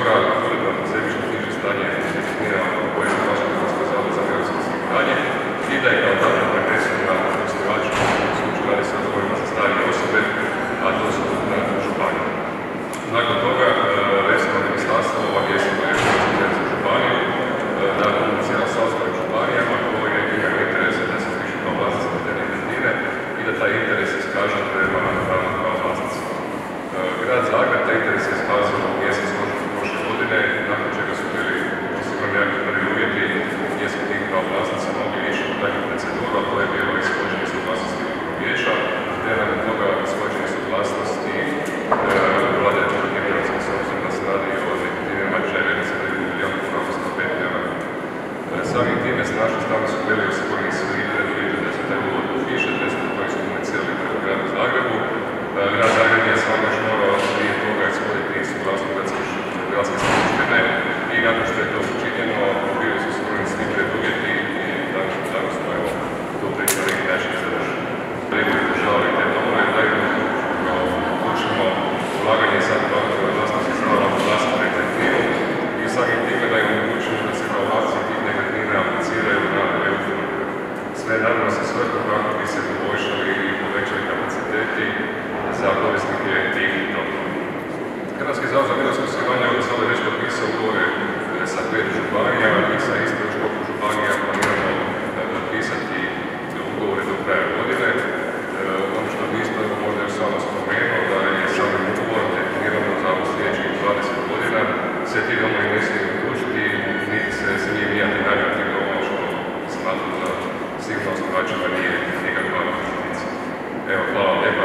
osigura uredno zemljišno-knjižno stanje nekretnina koje se plaća Hrvatskog zavoda za mirovinsko osiguranje i da je kao takav prenesu na osnivača, u slučaju radi se o domovima za starije osobe, a to su županije. Nakon toga, resorno ministarstvo obavijestilo je Hrvatsku županiju da komunicira sa ostalim županijama koje imaju interese da se upišu kao vlasnici te nekretnine i da taj interes iskaže prema kao vlasnicima. Grad Zagreb taj interes je iskazao u mjesec prošle godine, nakon čega su bili osigurani nekakvi prvi uvjeti gdje smo ti kao vlasnici mogli ići u takvu proceduru, a to je bilo ishođenje suglasnosti upravnog vijeća, te nakon toga ishođenje suglasnosti Vlade Republike Hrvatske, s obzirom da se radi o nekretninama čija je vrijednost preko milijuna kuna, odnosno 5 milijuna kuna. Samim time s naše strane su bili osigurani svi preduvjeti da se taj ugovor potpiše, te smo to iskomunicirali prema gradu Zagrebu. Grad Zagreb je samo još morao prije toga ishoditi suglasnost gradske skupštine i nakon što je to učinjeno, bili su osigurani svi preduvjeti i tako smo to pričali neki način završili. Preko podržavaju te domove, da im učimo ulaganje sad u vlasnosti stanova u vlasniku nekretninu i samim time da im omogućimo da se kao vlasnici tih nekretnina apliciraju na EU fondove. Sve naravno sa svrhom kako bi se poboljšali i povećali kapaciteti za korisnike tih domova. Hrvatski zavod za mirovinsko osiguranje od sada već potpisao ugovore sa 5 županija i sa isto još koliko županija planiramo potpisati ugovore do kraja godine. Ono što bi isto možda još samo spomenuo da je samim ugovorom definirano za sljedećih 20 godina se ti domovi ne smiju uključiti, niti se smije mijati namjer tih domova, što smatram da sigurno osnivačima nije nikakva investicija. Evo, hvala vam lijepa.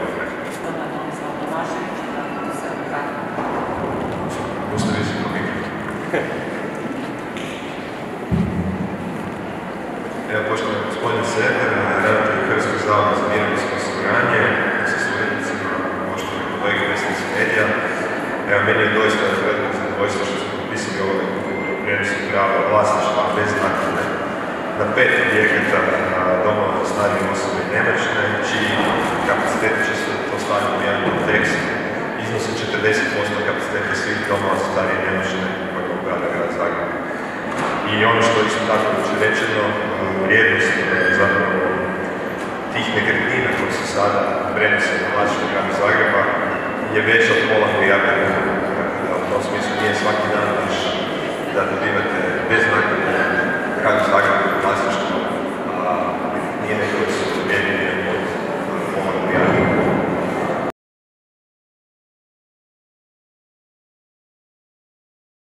Evo, poštovani gospodin Sever, ravnatelj Hrvatskog zavoda za mirovinsko osiguranje, sa suradnicima, poštovani kolege predstavnici medija. Evo, meni je doista veliko zadovoljstvo što smo potpisali ovaj ugovor o prijenosu prava vlasništva bez naknade na 5 objekata domova za starije osobe i nemoćne, čiji kapaciteti će se postaviti u jedan kontekst iznosi 40% kapaciteta svih domova za starije i nemoćne koje upravlja grad Zagreb. I ono što je isto tako već rečeno, vrijednost zapravo tih nekretnina koje se sada prenose na vlasništvo grada Zagreba je veća od pola milijarde kuna. Tako da u tom smislu nije svaki dan baš da dobivate